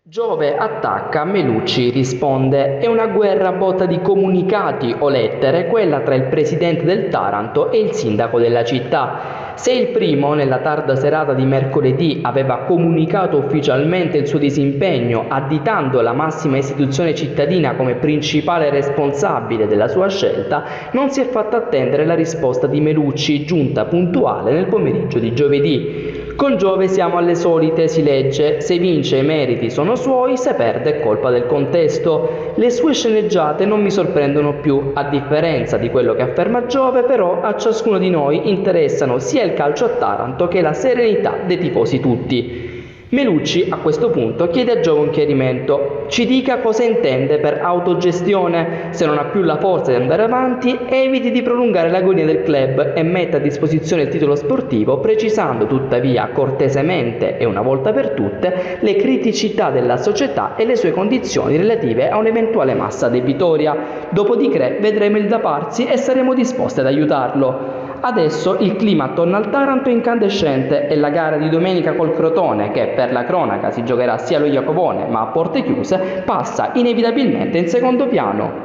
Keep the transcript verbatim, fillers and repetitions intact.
Giove attacca, Melucci risponde. È una guerra a botta di comunicati o lettere, quella tra il presidente del Taranto e il sindaco della città. Se il primo, nella tarda serata di mercoledì, aveva comunicato ufficialmente il suo disimpegno, additando la massima istituzione cittadina come principale responsabile della sua scelta, non si è fatta attendere la risposta di Melucci, giunta puntuale nel pomeriggio di giovedì. Con Giove siamo alle solite, si legge, se vince i meriti sono suoi, se perde è colpa del contesto. Le sue sceneggiate non mi sorprendono più, a differenza di quello che afferma Giove, però a ciascuno di noi interessano sia il calcio a Taranto che la serenità dei tifosi tutti. Melucci a questo punto chiede a Giove un chiarimento, ci dica cosa intende per autogestione, se non ha più la forza di andare avanti eviti di prolungare l'agonia del club e metta a disposizione il titolo sportivo precisando tuttavia cortesemente e una volta per tutte le criticità della società e le sue condizioni relative a un'eventuale massa debitoria, dopodiché vedremo il da farsi e saremo disposti ad aiutarlo. Adesso il clima attorno al Taranto è incandescente e la gara di domenica col Crotone, che per la cronaca si giocherà sia allo Iacobone ma a porte chiuse, passa inevitabilmente in secondo piano.